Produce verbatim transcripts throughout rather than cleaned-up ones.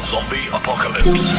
Zombie Apocalypse.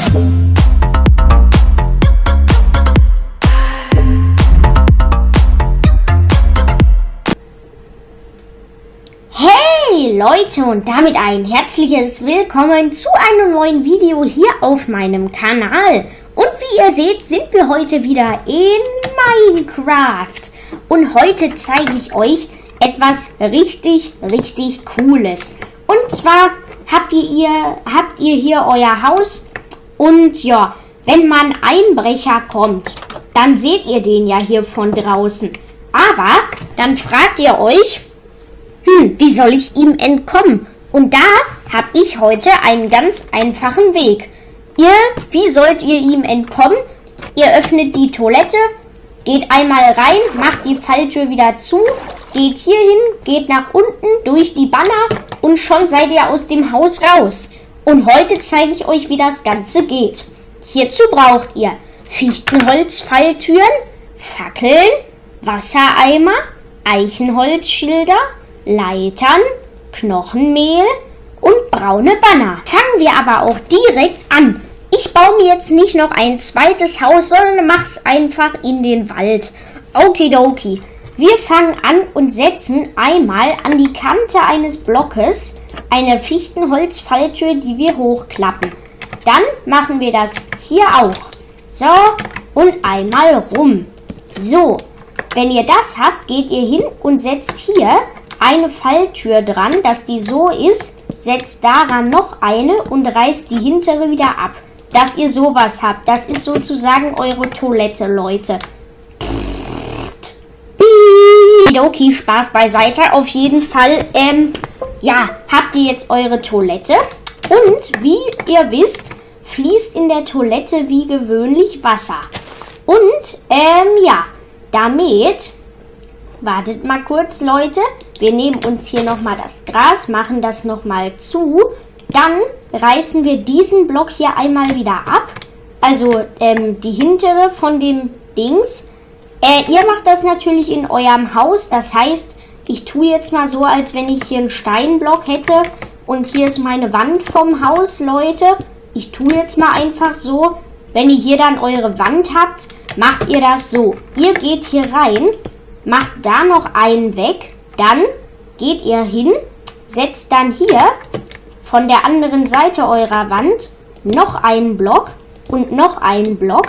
Hey Leute und damit ein herzliches Willkommen zu einem neuen Video hier auf meinem Kanal. Und wie ihr seht, sind wir heute wieder in Minecraft. Und heute zeige ich euch etwas richtig, richtig Cooles. Und zwar habt ihr, ihr, habt ihr hier euer Haus und ja, wenn mal ein Einbrecher kommt, dann seht ihr den ja hier von draußen. Aber dann fragt ihr euch, hm, wie soll ich ihm entkommen? Und da habe ich heute einen ganz einfachen Weg. Ihr, wie sollt ihr ihm entkommen? Ihr öffnet die Toilette, geht einmal rein, macht die Falltür wieder zu, geht hier hin, geht nach unten durch die Banner und schon seid ihr aus dem Haus raus. Und heute zeige ich euch, wie das Ganze geht. Hierzu braucht ihr Fichtenholzfalltüren, Fackeln, Wassereimer, Eichenholzschilder, Leitern, Knochenmehl und braune Banner. Fangen wir aber auch direkt an. Ich baue mir jetzt nicht noch ein zweites Haus, sondern mach's einfach in den Wald. Okidoki. Wir fangen an und setzen einmal an die Kante eines Blockes eine Fichtenholzfalltür, die wir hochklappen. Dann machen wir das hier auch. So, und einmal rum. So, wenn ihr das habt, geht ihr hin und setzt hier eine Falltür dran, dass die so ist, setzt daran noch eine und reißt die hintere wieder ab. Dass ihr sowas habt. Das ist sozusagen eure Toilette, Leute. Okay, Spaß beiseite. Auf jeden Fall, ähm, ja, habt ihr jetzt eure Toilette. Und wie ihr wisst, fließt in der Toilette wie gewöhnlich Wasser. Und, ähm, ja, damit, wartet mal kurz, Leute. Wir nehmen uns hier nochmal das Gras, machen das nochmal zu. Dann reißen wir diesen Block hier einmal wieder ab. Also, ähm, die hintere von dem Dings. Äh, ihr macht das natürlich in eurem Haus. Das heißt, ich tue jetzt mal so, als wenn ich hier einen Steinblock hätte. Und hier ist meine Wand vom Haus, Leute. Ich tue jetzt mal einfach so. Wenn ihr hier dann eure Wand habt, macht ihr das so. Ihr geht hier rein, macht da noch einen weg. Dann geht ihr hin, setzt dann hier von der anderen Seite eurer Wand noch einen Block und noch einen Block.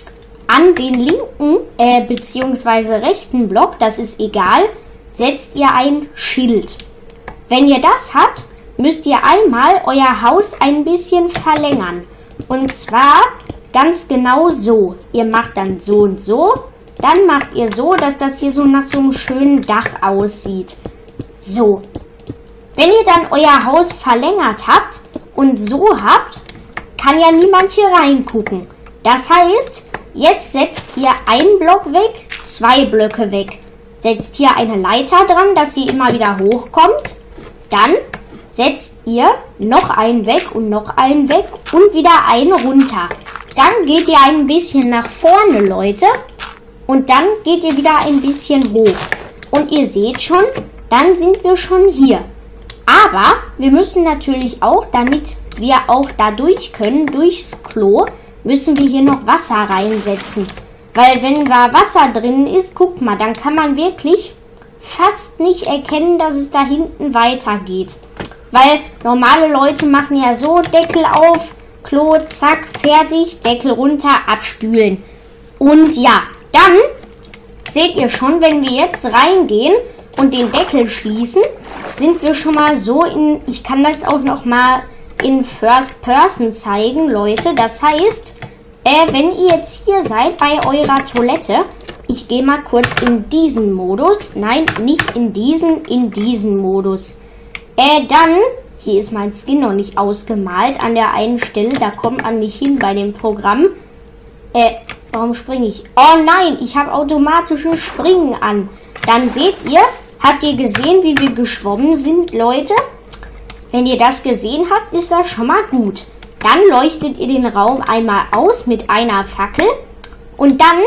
An den linken äh, bzw. rechten Block, das ist egal, setzt ihr ein Schild. Wenn ihr das habt, müsst ihr einmal euer Haus ein bisschen verlängern. Und zwar ganz genau so. Ihr macht dann so und so. Dann macht ihr so, dass das hier so nach so einem schönen Dach aussieht. So. Wenn ihr dann euer Haus verlängert habt und so habt, kann ja niemand hier reingucken. Das heißt, jetzt setzt ihr einen Block weg, zwei Blöcke weg. Setzt hier eine Leiter dran, dass sie immer wieder hochkommt. Dann setzt ihr noch einen weg und noch einen weg und wieder einen runter. Dann geht ihr ein bisschen nach vorne, Leute. Und dann geht ihr wieder ein bisschen hoch. Und ihr seht schon, dann sind wir schon hier. Aber wir müssen natürlich auch, damit wir auch da durch können, durchs Klo, müssen wir hier noch Wasser reinsetzen. Weil wenn da Wasser drin ist, guck mal, dann kann man wirklich fast nicht erkennen, dass es da hinten weitergeht. Weil normale Leute machen ja so, Deckel auf, Klo, zack, fertig, Deckel runter, abspülen. Und ja, dann seht ihr schon, wenn wir jetzt reingehen und den Deckel schließen, sind wir schon mal so in, ich kann das auch noch mal in First Person zeigen, Leute. Das heißt, äh, wenn ihr jetzt hier seid bei eurer Toilette, ich gehe mal kurz in diesen Modus, nein, nicht in diesen, in diesen Modus. Äh, dann, hier ist mein Skin noch nicht ausgemalt, an der einen Stelle, da kommt man nicht hin bei dem Programm. Äh, warum springe ich? Oh nein, ich habe automatisches Springen an. Dann seht ihr, habt ihr gesehen, wie wir geschwommen sind, Leute? Wenn ihr das gesehen habt, ist das schon mal gut. Dann leuchtet ihr den Raum einmal aus mit einer Fackel. Und dann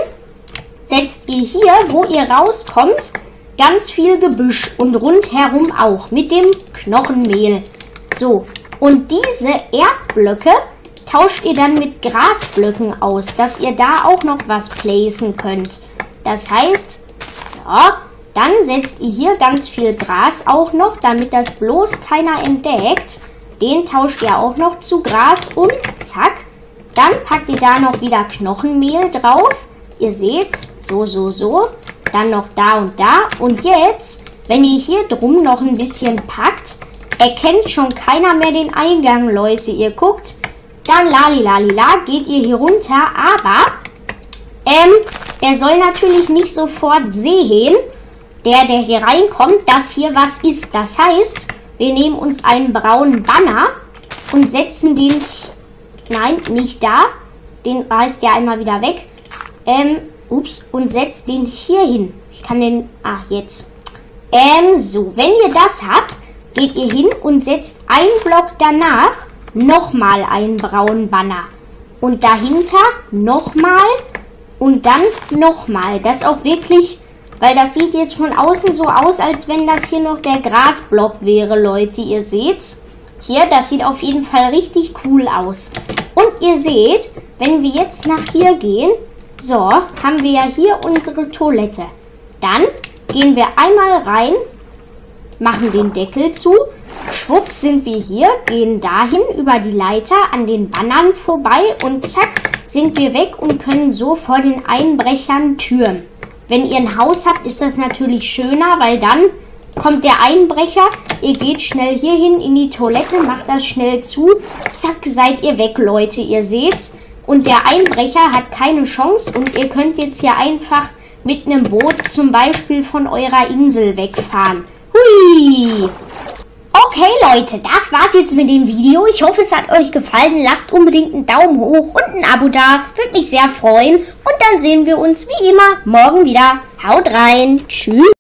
setzt ihr hier, wo ihr rauskommt, ganz viel Gebüsch und rundherum auch mit dem Knochenmehl. So, Und diese Erdblöcke tauscht ihr dann mit Grasblöcken aus, dass ihr da auch noch was placen könnt. Das heißt, so, dann setzt ihr hier ganz viel Gras auch noch, damit das bloß keiner entdeckt. Den tauscht ihr auch noch zu Gras und zack. Dann packt ihr da noch wieder Knochenmehl drauf. Ihr seht's, so, so, so. Dann noch da und da. Und jetzt, wenn ihr hier drum noch ein bisschen packt, erkennt schon keiner mehr den Eingang, Leute. Ihr guckt, dann lalilalila, geht ihr hier runter. Aber, ähm, der soll natürlich nicht sofort sehen, der, der hier reinkommt, dass hier was ist. Das heißt, wir nehmen uns einen braunen Banner und setzen den, nein, nicht da, den reißt ja einmal wieder weg, ähm, ups, und setzt den hier hin. Ich kann den, ah, jetzt. Ähm, so, wenn ihr das habt, geht ihr hin und setzt einen Block danach nochmal einen braunen Banner. Und dahinter nochmal und dann nochmal. Das auch wirklich, weil das sieht jetzt von außen so aus, als wenn das hier noch der Grasblock wäre, Leute. Ihr seht's. Hier, das sieht auf jeden Fall richtig cool aus. Und ihr seht, wenn wir jetzt nach hier gehen, so, haben wir ja hier unsere Toilette. Dann gehen wir einmal rein, machen den Deckel zu, schwupps sind wir hier, gehen dahin über die Leiter an den Bannern vorbei und zack, sind wir weg und können so vor den Einbrechern türen. Wenn ihr ein Haus habt, ist das natürlich schöner, weil dann kommt der Einbrecher, ihr geht schnell hier hin in die Toilette, macht das schnell zu, zack, seid ihr weg, Leute, ihr seht's. Und der Einbrecher hat keine Chance und ihr könnt jetzt hier einfach mit einem Boot zum Beispiel von eurer Insel wegfahren. Hui! Okay, Leute, das war's jetzt mit dem Video. Ich hoffe, es hat euch gefallen. Lasst unbedingt einen Daumen hoch und ein Abo da. Würde mich sehr freuen. Und dann sehen wir uns wie immer morgen wieder. Haut rein. Tschüss.